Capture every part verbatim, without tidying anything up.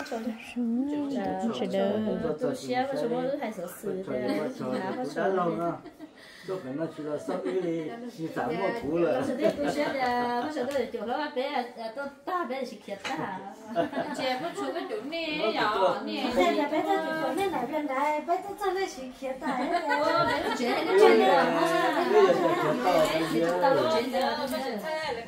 是的。 都写个什么还是是的，哪个说？ 都可能去了上面的，你怎么图了？ 是的，不晓得，不晓得就那边呃都大边是开的。 姐不出个就你呀，你。 在那边在就那那边来，别都在那去开的。 我没有钱，你钱的，你到了钱的，都是。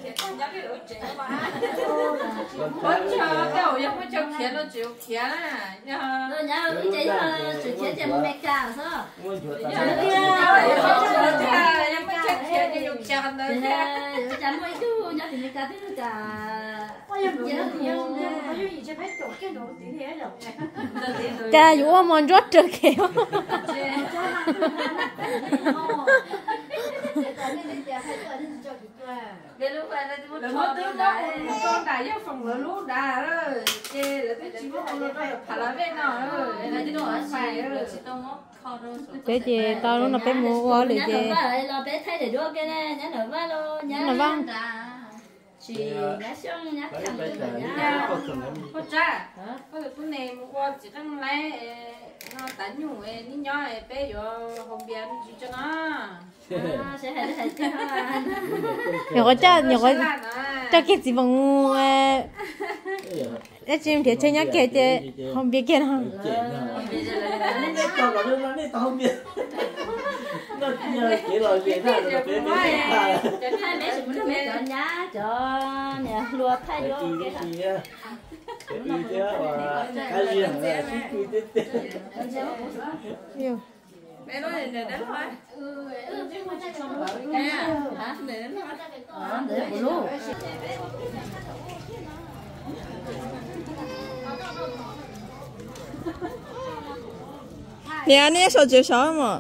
我叫叫也不叫开了就开了，然后。 然后你这一下之前怎么没干是吧？ 我觉得。 也不叫开就又开了。 有咱们就人家没干这个。 我也不知道，我就以前拍抖音都天天有。 Cả dù mà mình rót được kiểu. Cái lúc này là một trò đó là con đại giáo phòng là lúc đã rồi, chê là cái chỉ có con nó phải là bên nào rồi, là cái đồ phải rồi, chỉ tao nó khó rồi. Bé chị tao nó bé mua qua liền chị. Nó bé thay để đua cái này, nhá nó va lo, nhá nó văng. Chị nhá xong nhá thằng rồi nhá. Có cha, có được cái này mua chỉ đang lấy nó tán nhung ấy, ní nhỏ ấy bé vô hôm bia mình chỉ cho nó. Sẽ hay hay cái ha. Nhiều cái cha, nhiều cái cha cái gì bằng ngu ấy. Cái chim thì chơi nhá cái chơi không biết cái nào. Nó cho vào nó nó tao không biết. Nó kia cái rồi cái đó nó bé bé. Cho hai bé cũng nó bé cho nhá cho nè lùa thay vô cái gì á. Cái gì chứ cái gì là cái gì thế. Nhiều. Mẹ nói này đến thôi. Ừ, hả? Để đến thôi. Ờ, để luôn. Nhà này số chưa sáu mà.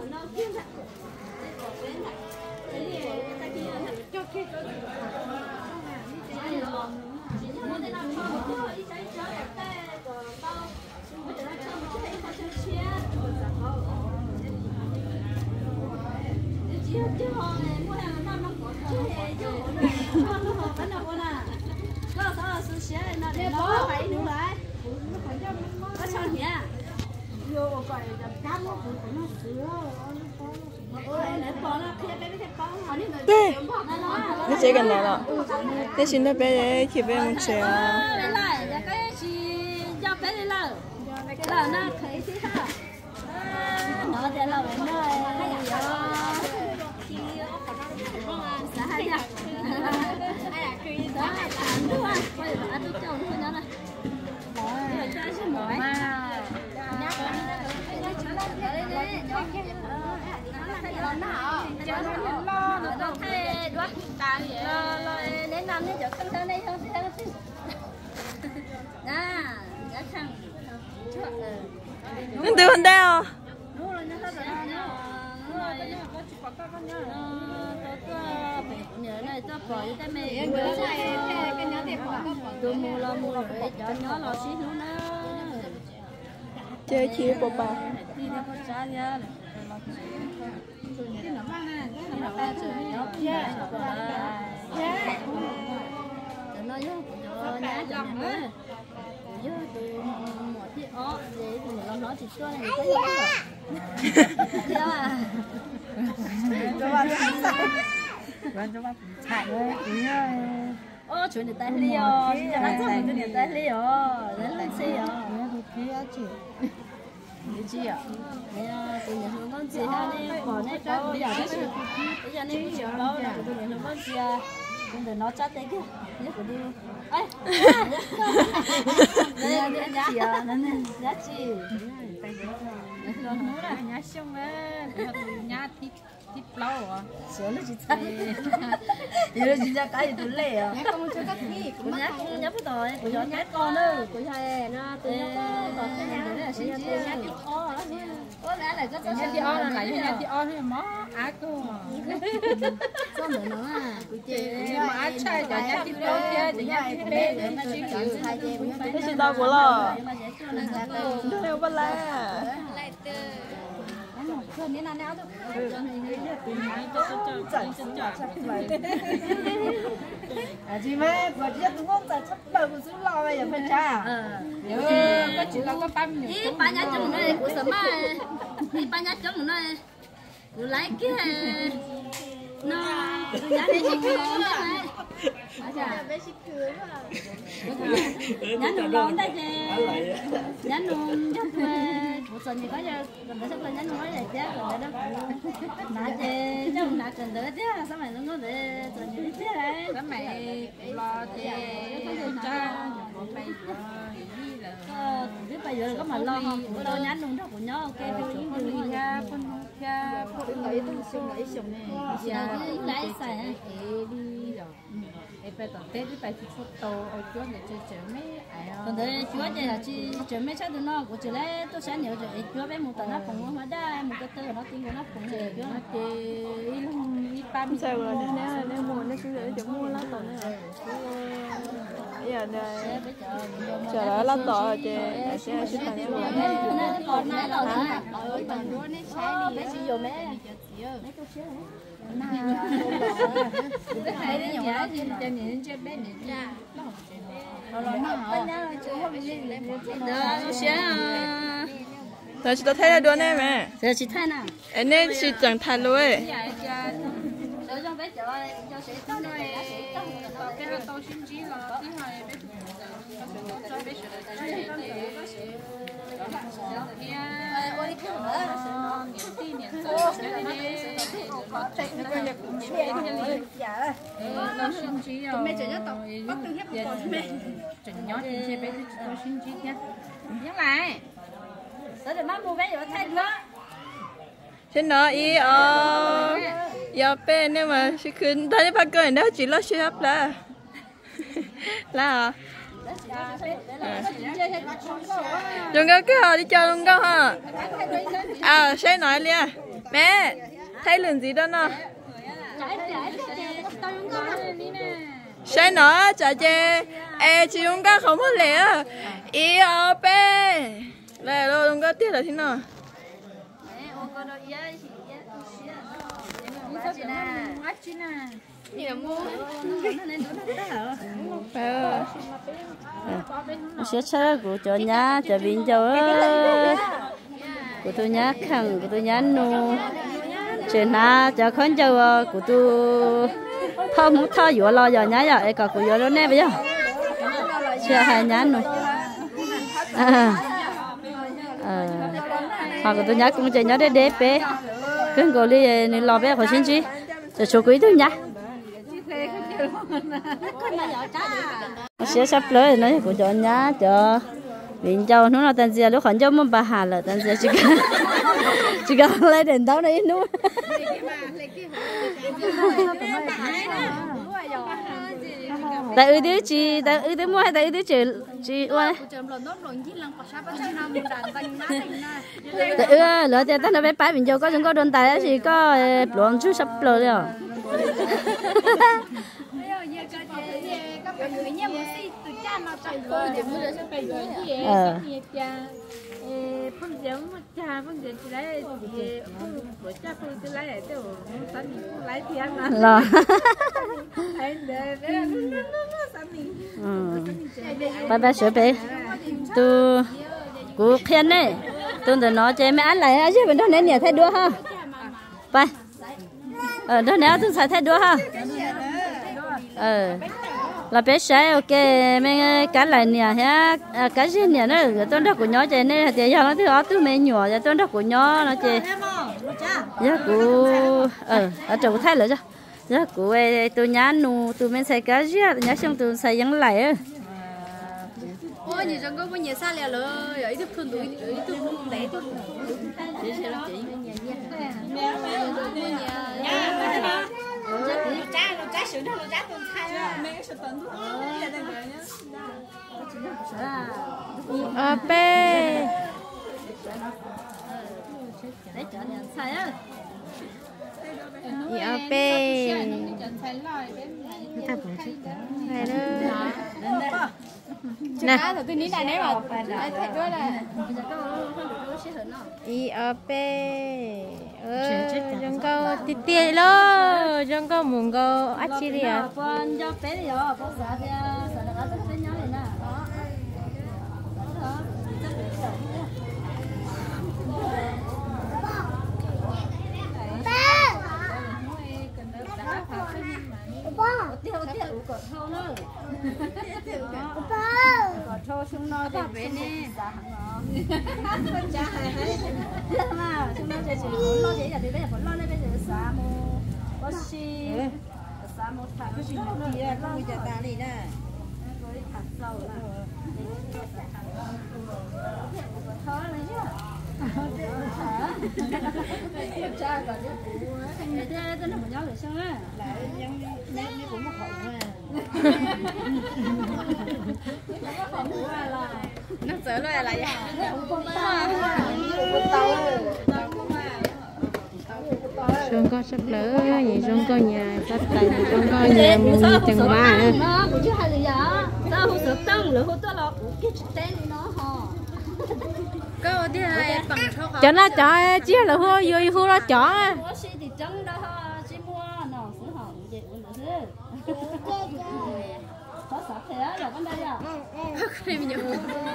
Đây, nó chơi gần đó đó. Đây xin nó bé khi bé muốn chơi à. Đây là cái gì cho bé đi lờ, cái lờ nó thấy thế sao? Nó để lờ nó hay à? Hay à? Hay là truy đó hay là đúng không? Bây giờ ăn chút chồng thôi nhá này. Rồi cho xin mỏi. Nó từ bên đây à? Chơi chia bộ bà. Nó vô cho nhá chồng á. Vô từ một cái ó để tụi nó nói chỉ cho này thấy không? Chưa à? Cho bạn bạn cho bạn chạy đấy tí ơi. Ô chuyện này tay liò, bây giờ nó tay chuyện tay liò, đến lên xe à? Nó kia chị. Cái gì ạ? Nè, tụi nhà hướng con gì ha nè, bỏ nè có bây giờ cái gì? Bây giờ nè cái gì đó là tụi nhà hướng con gì à? Không để nó chát đấy kia, nhớ phải đi. Ấy, nè nè giá chị à, nè nè giá chị. Nó nói là nhà xong á, nhà thịt thịt lâu à. Sửa nó chỉ chắc. Thì nó chỉ chắc cái gì tụi lẹ à? Nhà con chưa cắt gì, Của nhà cũng nhớ rồi, của nhỏ nhát con nữa, của nhà nó tụi nó có còn cái nhà nữa là sẽ chia nhà tiếp o đó. Có lẽ là có nhà tiếp o là lại nhà tiếp o thì mó á cơ mà. Có nữa nữa à, của chị mà á chơi cho nhà tiếp o kia thì nhà tiếp bé để mà chỉ chọn hai chị cũng Cái gì đâu của lo. Nó đâu bắt lá. lại từ Thôi nên là nào thôi. À chị mấy, bà chị đúng không? Ta chắc bà cũng xuống lo bây giờ phải trả. có chỉ là có băm nhiều. Ý ba nhà chồng này của sớm mà. Ý ba nhà chồng này của lấy kia. Nó nhà này chỉ có này. Nhà nông lon đây chứ. Nhà nông chắc là một tuần thì có giờ gần tới sắp là nhà nông ấy chứ gần đấy đó. Nãy chứ trong nãy gần tới chứ sao mày nó để tuần như thế đấy. Sao mày lo chứ cha mày Ờ, biết bây giờ có mà lo không? Của tôi nhắn đúng đó của nhau, ok, tôi những người đi cha phân cha phân lấy tôi xong lấy xong này giờ cứ lấy xài đi rồi em phải tập tết đi phải chút tàu ở chỗ này chơi chơi mấy ai còn thế chúa đây là chỉ chơi mấy trái từ nó của chị lấy tôi sẽ nhớ rồi chúa bé một tờ nó cũng mà đây một cái tờ nó tiếng của nó cũng chơi chúa nó chơi lông ít băm sao rồi nếu nếu mua nó cứ để cho mua lá tỏi nữa giờ đây chờ đợi lá tỏi chị sẽ sẽ thành cái nó còn này là hả ở bằng luôn đấy sai đi đấy chỉ dùng mấy mấy câu xíu cái này nó nhỏ gì cho nhìn cho bé nhìn ra nó nó tôi chỉ thấy là đua này mẹ giờ chỉ thay nào anh nên chỉ chẳng thay luôn ấy ở trong bé chợ cho sẽ tao nói cái là tao xin chỉ là thứ hai bé cho bé mẹ chỉ cho tao bắt từng hết một con mẹ chỉnh nhỏ thì sẽ bé cho xin chỉ nhá nhắc lại tới để má mua vé rồi thay nữa xin nói ý ờ giờ bé nếu mà sẽ khuyên ta đi bắt coi đó chỉ lo xe hấp là là dùng cái cái đi chơi luôn cơ hả à sẽ nói liền mẹ thấy lần gì đó nè sẽ nói chả chê ê chị dùng cái không có lẽ ý ở bé lại đâu dùng cái tiếc là thế nào sẽ chơi của chỗ nhà chỗ bên chỗ của tôi nhá khăn của tôi nhá nu chuyện na cho con châu của tôi thao muốn thao vừa lo giờ nhá giờ còn của vừa đó nè bây giờ chưa hai nhá nu à hoặc của tôi nhá cũng chơi nhá để đẹp bé cứ gọi đi lo bé phải xin chi cho số quý tôi nhá sẽ sắp tới nói của chỗ nhá cho mình châu nó là tên gì lúc còn châu muốn bà hà là tên gì chỉ cần chỉ cần lấy đèn tao đấy nữa tại ư đứa chị tại ư đứa mua hay tại ư đứa chị chị ơi tại ư lỡ thì tao nó bé bái mình châu có chúng có đồn tài chỉ có luận chú sắp rồi rồi ờ phong dưỡng cha phong dưỡng chỉ lấy thì của cha phong chỉ lấy để cho sao mình lấy tiền mà là anh để để nó nó sao mình ba ba sửa bé tu cú khen đấy tu để nó chơi mấy ăn lại chứ bên đó nên nhiều thay đua ha ba ở đó nếu tu xài thay đua ha ờ là bé sai ok mấy cái lại nè ha cái gì nè nó tôi đó của nhỏ chơi này thì giờ nó thứ đó tôi mấy nhỏ giờ tôi đó của nhỏ nó chơi giờ của ờ ở chỗ thay nữa chứ giờ của tôi nhá nu tôi mới xài cái gì nhá xong tôi xài những lại á ôi nhiều trong có bao nhiêu xa lẹ rồi ấy thức khôn tuổi ấy thức khôn té thôi chị sẽ làm chị mẹ mẹ cha nó cha sửa nó cha tôi thay á mẹ sửa tận ờ bé dạ bé nè tôi ní này nếu mà thấy đứa là y ở bé ờ chúng câu tít tít lo chúng câu muốn câu ăn chi đi à con cho bé đi rồi bố sợ thì sợ là có thích nhỏ này nè chúng nó thì về nè cha hay hay mà chúng nó chỉ chỉ lo gì là từ đây là lo lên bây giờ xả mồ có xí xả mồ thả cái gì nó đi ra nó giờ ta đi nè rồi thả sâu là khó này chứ cha còn chứ người ta tên nó còn nhớ được sao á lại nhân nhân cũng mất hồn mà nó sợ nó là lại Xuân có sắp lỡ vậy Xuân có nhà sắp tay Xuân có nhà mua chân ba nữa nó cũng chứ hay là gì sao không sợ tăng nữa không tốt là cái tên nó hò có đi hai bằng số cho nó cho chia là hô vô hô nó chọn có gì thì trắng đó chỉ mua nó sữa hồng gì cũng được có sắp thế rồi con đây à phim nhiều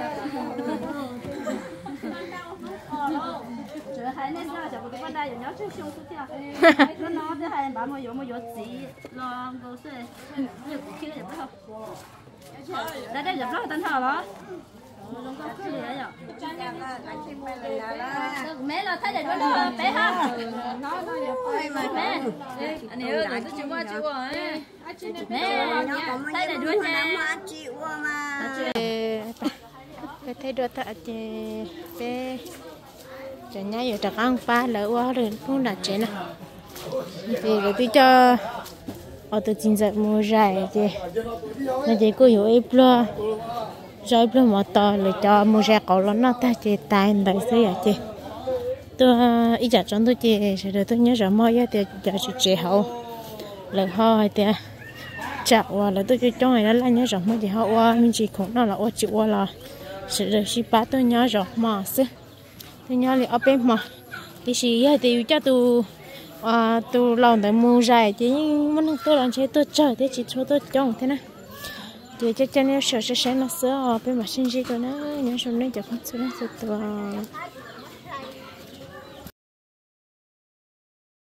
chứ hai nên sao chẳng có con đây rồi nhớ chung chung chút chưa nó nó thế hai bạn mua mua gì lo cô sẽ nhiều kia được không đây đây nhập nó tên thảo đó mẹ là thấy được nó bé ha mẹ anh nhớ là tôi chịu qua chịu qua mẹ thấy được đứa nha bé thấy đứa ta chị bé chị nhá giờ chắc ăn pha lỡ quá rồi cũng là chị nè thì rồi tôi cho ở tôi chính giờ mua rải chị nên chị cô hiểu em lo rồi bây giờ to rồi cho mua rải cậu nó nó ta chị tay đợi xí à chị tôi ít giờ trong tôi chị sẽ được tôi nhớ rõ mọi giờ thì giờ chị chị hậu lỡ ho thì chặt qua là tôi cho này đó là nhớ rõ mọi gì họ qua mình chỉ khổ nó là qua chịu qua là sẽ được ship ba tôi nhớ rõ mà xí tôi nhớ là ở bên mà thì chỉ thì cho tôi à tôi lòng để mua rải chứ mình tôi làm chơi tôi chơi thế chỉ cho tôi chọn thế này thì chắc chắn nếu sợ sẽ sẽ nó sửa ở bên mà sinh gì của nó nhớ xong nên chắc không sửa nó sửa tôi